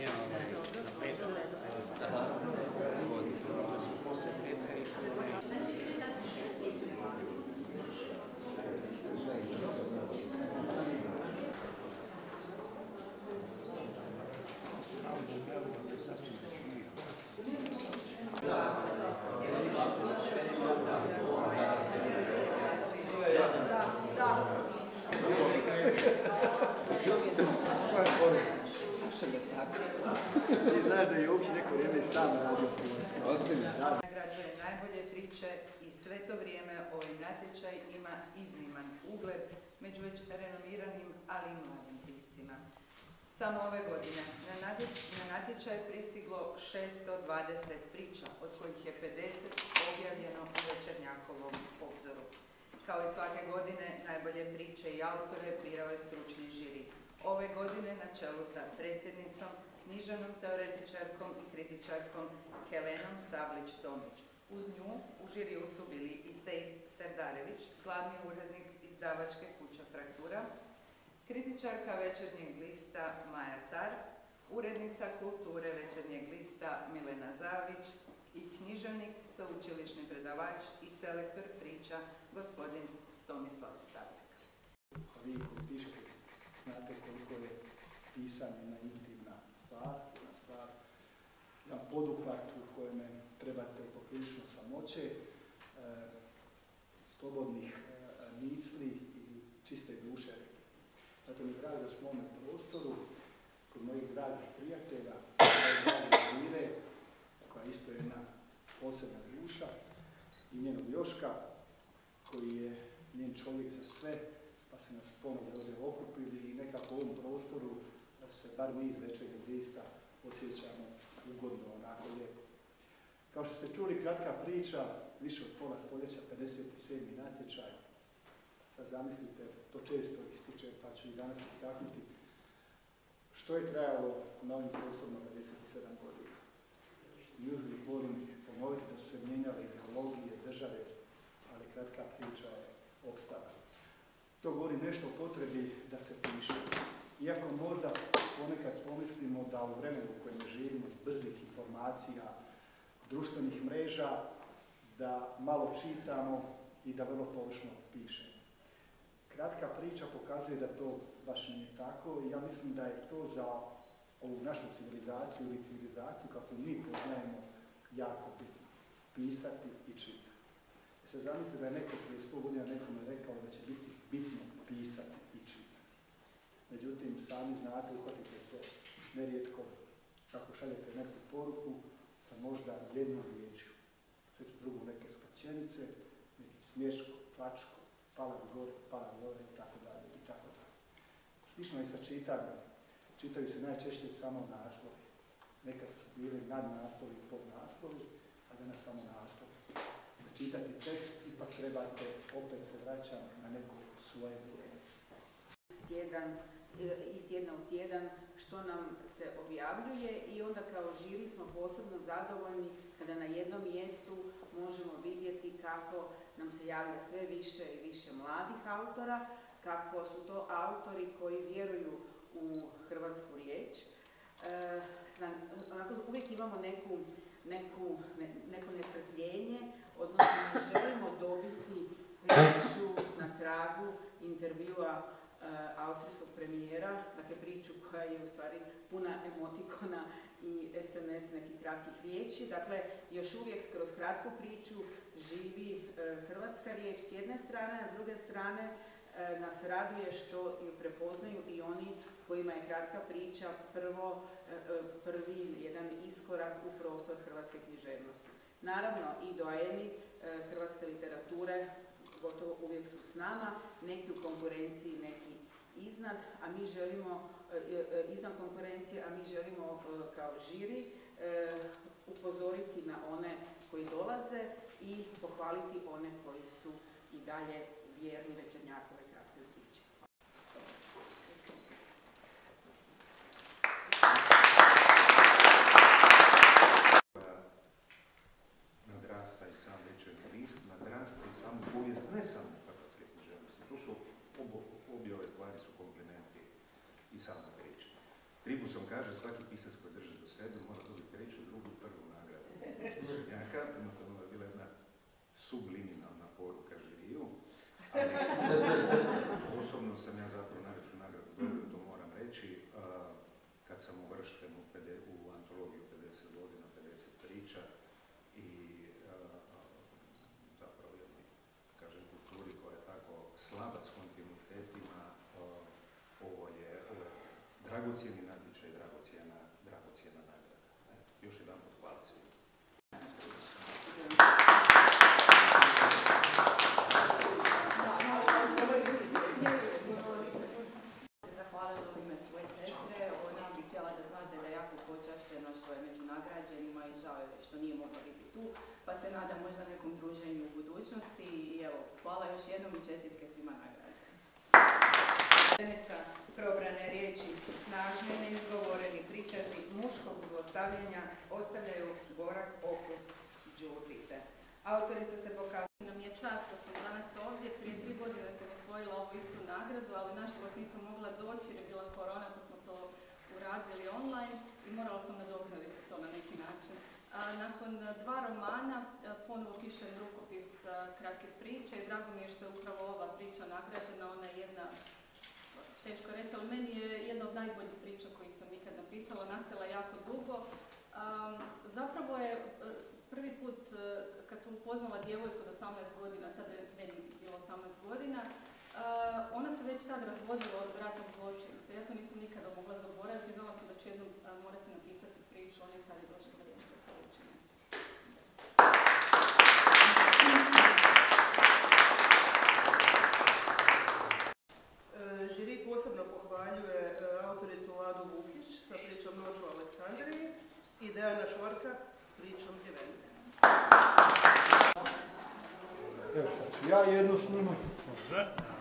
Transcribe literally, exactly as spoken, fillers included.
Ti znaš da je Jokić neko vrijeme i sam radio svoje. Nagrađuje najbolje priče i sve to vrijeme ovaj natječaj ima izniman ugled među već renomiranim, ali i mladim piscima. Samo ove godine na natječaj je pristiglo šesto dvadeset priča, od kojih je pedeset objavljeno u Večernjakovom obzoru. Kao i svake godine, najbolje priče i autore birao je stručni žiri. Ove godine na čelu sa predsjednicom, književnom teoretičarkom i kritičarkom Helenom Sablić-Tomić. Uz nju u žiriju su bili i Sejid Serdarević, glavni urednik izdavačke kuće Fraktura, kritičarka Večernjeg lista Maja Car, urednica kulture Večernjeg lista Milena Zavić i književnik, sveučilišni predavač i selektor priča gospodin Tomislav Sabljak. Vi koji pišete znate koliko je pisanje jedna intimna stvar, jedna stvar, jedan poduhvat u kojem trebate poprilično samoće, e, slobodnih e, misli i čiste duše. Zato mi je drago da smo u ovom prostoru, kod mojih dragih prijatelja, dragi Mire, koja je isto jedna posebna duša, i njenog Joška, koji je njen čovjek za sve, pa su nas ponovno ovdje okupili i nekako u ovom prostoru se, bar mi iz Večernjeg lista, osjećamo ugodno, onako lijepo. Kao što ste čuli, kratka priča, više od pola stoljeća, pedeset sedmi natječaj. Sad zamislite, to često ističe, pa ću i danas istaknuti, što je trajalo na ovim prostorima pedeset sedam godina. I uvijek volim ponoviti da su se mijenjale ideologije, države, ali kratka priča je opstala. To govori nešto o potrebi da se piše. Iako možda ponekad pomislimo da u vremenu u kojem živimo, brzih informacija, društvenih mreža, da malo čitamo i da vrlo površno pišemo. Kratka priča pokazuje da to baš nije tako i ja mislim da je to za ovu našu civilizaciju ili civilizaciju kako mi poznajemo jako bitno. Pisati i čitati. Se zamislite da je neko prije sto godina nekome rekao da će biti bitno pisati i čitati. Međutim, sami znate, uhvatite se nerijetko kako šaljete neku poruku sa možda jednom riječju. Sve drugo neke skraćenice, neki smješko, plačko, palac gore, palac gore i tako dalje i tako dalje. Slično je sa čitanjem. Čitaju se najčešće samo naslovi. Nekad su bili nadnaslovi i podnaslovi, a danas samo naslovi. Da čitati tekst, ipak trebate, opet se vraćam na neko svoje vrijeme. Tjedan, iz tjedna u tjedan što nam se objavljuje i onda kao žiri smo posebno zadovoljni kada na jednom mjestu možemo vidjeti kako nam se javlja sve više i više mladih autora, kako su to autori koji vjeruju u hrvatsku riječ. E, onako, uvijek imamo neku, neku, ne, neko nestrpljenje, odnosno ne želimo dobiti priču na tragu intervjua uh, austrijskog premijera, dakle priču koja je u stvari puna emotikona i es em es nekih kratkih riječi. Dakle, još uvijek kroz kratku priču živi uh, hrvatska riječ s jedne strane, a s druge strane uh, nas raduje što ju prepoznaju i oni kojima je kratka priča prvo, uh, prvi jedan iskorak u prostor hrvatske književnosti. Naravno, i doajeni uh, hrvatske literature gotovo uvijek su s nama, neki u konkurenciji, neki iznad, a mi želimo, iznad konkurencije, a mi želimo kao žiri upozoriti na one koji dolaze i pohvaliti one koji su i dalje vjerni Večernjakove kratke priče. Nadrasta i sam Večernji list, nadrasta i sam povijest, ne samo hrvatske književnosti. To su obje ove stvari su komplementi i sama priča. Tribusom kaže kaže svaki pisac koji drži do sebe mora dobiti treću, drugu, prvu nagradu. Večernjaka, prema tome je bila jedna subliminalna poruka žiriju, ali osobno sam ja zapravo najveću nagradu dobio, to moram reći, kad sam uvršten u, u antologiju pedeset godina, pedeset priča i zapravo jednoj, kažem, kulturi koja je tako slaba s kontinuitetima, ovo je, ovo je dragocijeni natječaj, dragocijena, dragocijena nagrada. E, još jedan put hvala svima. Zahvalila u ime svoje sestre, ona bi htjela da znate da je jako počašćeno što je među nagrađenima i žao je što nije mogla biti tu, pa se nada možda nekom druženju u budućnosti i evo, hvala još jednom i čestitke svima nagrađenima. Probrane riječi, snažne, neizgovoreni prikazi muškog zlostavljanja ostavljaju gorak okus đubrite. Autorica se pokazuje. Nam je čast što sam danas ovdje, prije tri godine sam osvojila ovu istu nagradu, ali nažalost nisam mogla doći jer je bila korona, pa smo to uradili online i morala sam nadoknaditi to na neki način. A, nakon dva romana ponovo pišem rukopis kratke priče i drago mi je što je upravo ova priča nagrađena, ona je jedna, teško reći, ali meni je jedna od najboljih priča koju sam ikad napisala, nastala jako dugo. Um, zapravo je prvi put kad sam upoznala djevojku od osamnaest godina, tada je meni bilo osamnaest godina, uh, ona se već tad razvodila od ratnog zločinaca. Ja to nisam nikada mogla zaboraviti, znala sam da ću jednom uh, morati napisati priču, ona je sad je došla vrijeme da to učiniti. Žiri posebno pohvaljuje autoricu Ladu Vukić sa pričom Noć u Aleksandriji i Dejana Šorka s pričom Djevenke. Evo sad ću ja jednu snimak. Može.